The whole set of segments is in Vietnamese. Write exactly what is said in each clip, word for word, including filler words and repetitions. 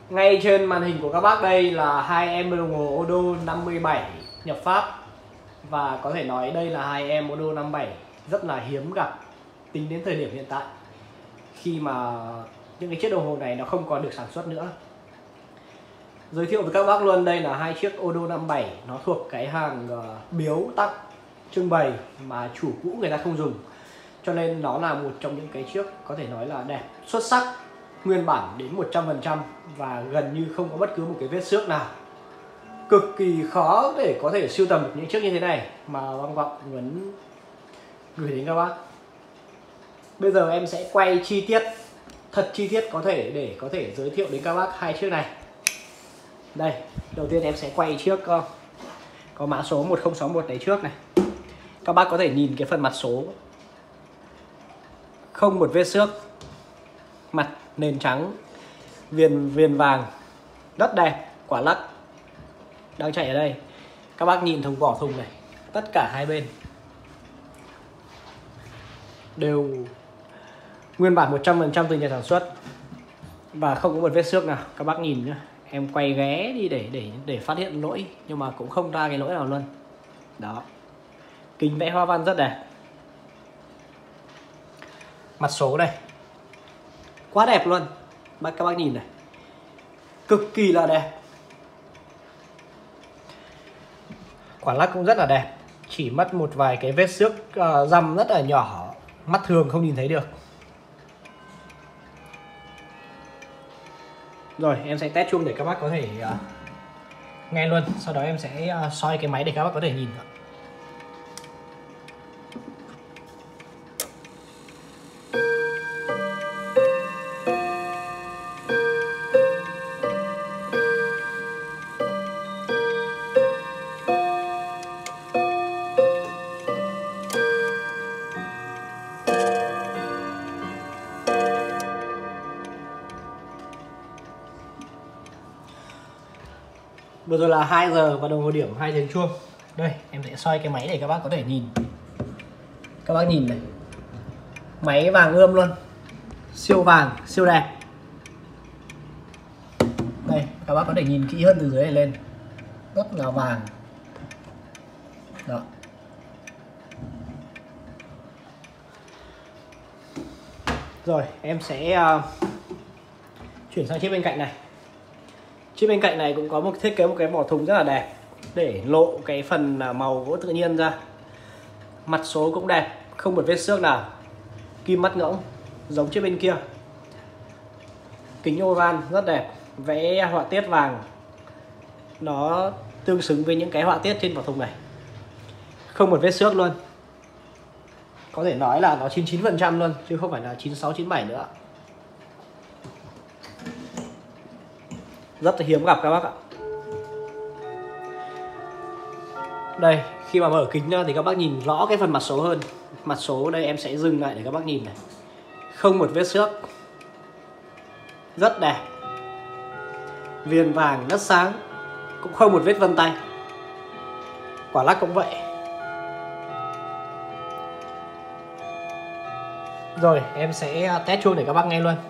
Ngay trên màn hình của các bác đây là hai em đồng hồ Odo năm mươi bảy nhập Pháp. Và có thể nói đây là hai em Odo năm mươi bảy rất là hiếm gặp tính đến thời điểm hiện tại, khi mà những cái chiếc đồng hồ này nó không còn được sản xuất nữa. Giới thiệu với các bác luôn, đây là hai chiếc Odo năm mươi bảy, nó thuộc cái hàng uh, biếu tặng trưng bày mà chủ cũ người ta không dùng. Cho nên nó là một trong những cái chiếc có thể nói là đẹp, xuất sắc, nguyên bản đến một trăm phần trăm và gần như không có bất cứ một cái vết xước nào. Cực kỳ khó để có thể sưu tầm được những chiếc như thế này mà Băng Vọng muốn gửi đến các bác. Bây giờ em sẽ quay chi tiết, thật chi tiết có thể để có thể giới thiệu đến các bác hai chiếc này. Đây, đầu tiên em sẽ quay chiếc uh, có mã số một không sáu một đấy trước này. Các bác có thể nhìn cái phần mặt số, không một vết xước, mặt nền trắng, viền viền vàng, rất đẹp, quả lắc đang chạy ở đây. Các bác nhìn thùng vỏ thùng này, tất cả hai bên đều nguyên bản một trăm phần trăm từ nhà sản xuất và không có một vết xước nào. Các bác nhìn nhá, em quay ghé đi để để để phát hiện lỗi nhưng mà cũng không ra cái lỗi nào luôn. Đó, kính vẽ hoa văn rất đẹp. Mặt số đây quá đẹp luôn, bác các bác nhìn này, cực kỳ là đẹp. Quả lắc cũng rất là đẹp, chỉ mất một vài cái vết xước uh, răm rất là nhỏ, mắt thường không nhìn thấy được. Rồi em sẽ test chuông để các bác có thể uh, nghe luôn. Sau đó em sẽ uh, soi cái máy để các bác có thể nhìn. Vừa rồi là hai giờ và đồng hồ điểm hai tiếng chuông. Đây em sẽ soi cái máy để các bác có thể nhìn. Các bác nhìn này, máy vàng ươm luôn, siêu vàng, siêu đẹp. Đây các bác có thể nhìn kỹ hơn từ dưới này lên, rất là vàng. Đó. Rồi em sẽ uh, chuyển sang chiếc bên cạnh này. Chiếc bên cạnh này cũng có một thiết kế một cái vỏ thùng rất là đẹp để lộ cái phần màu gỗ tự nhiên ra. Mặt số cũng đẹp, không một vết xước nào, kim mắt ngỗng giống chiếc bên kia. Kính oval rất đẹp, vẽ họa tiết vàng, nó tương xứng với những cái họa tiết trên vỏ thùng này, không một vết xước luôn. Có thể nói là nó chín mươi chín phần trăm luôn chứ không phải là chín mươi sáu chín mươi bảy nữa. Rất là hiếm gặp các bác ạ. Đây, khi mà mở kính ra thì các bác nhìn rõ cái phần mặt số hơn. Mặt số đây em sẽ dừng lại để các bác nhìn này, không một vết xước, rất đẹp, viền vàng rất sáng, cũng không một vết vân tay. Quả lắc cũng vậy. Rồi em sẽ test chuông để các bác nghe luôn.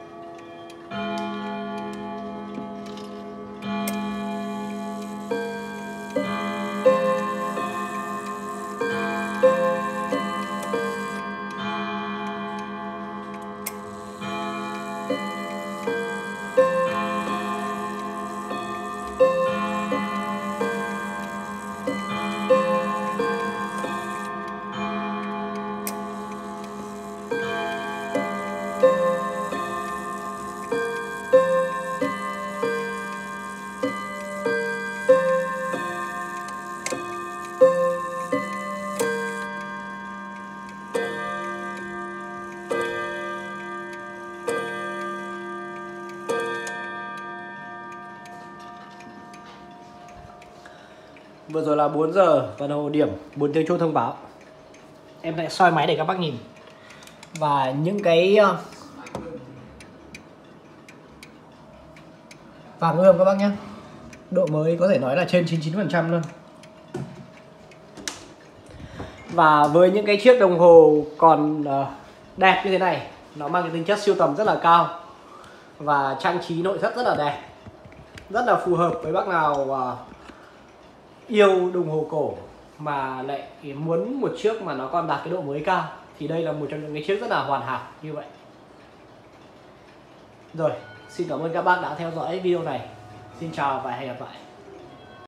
Vừa rồi là bốn giờ và đồng hồ điểm, bốn tiếng chuông thông báo. Em sẽ soi máy để các bác nhìn. Và những cái vàng ươm các bác nhé, độ mới có thể nói là trên chín mươi chín phần trăm luôn. Và với những cái chiếc đồng hồ còn đẹp như thế này, nó mang cái tính chất sưu tầm rất là cao. và trang trí nội thất rất là đẹp, rất là phù hợp với bác nào uh, yêu đồng hồ cổ mà lại muốn một chiếc mà nó còn đạt cái độ mới cao thì đây là một trong những cái chiếc rất là hoàn hảo như vậy. Rồi, xin cảm ơn các bác đã theo dõi video này. Xin chào và hẹn gặp lại.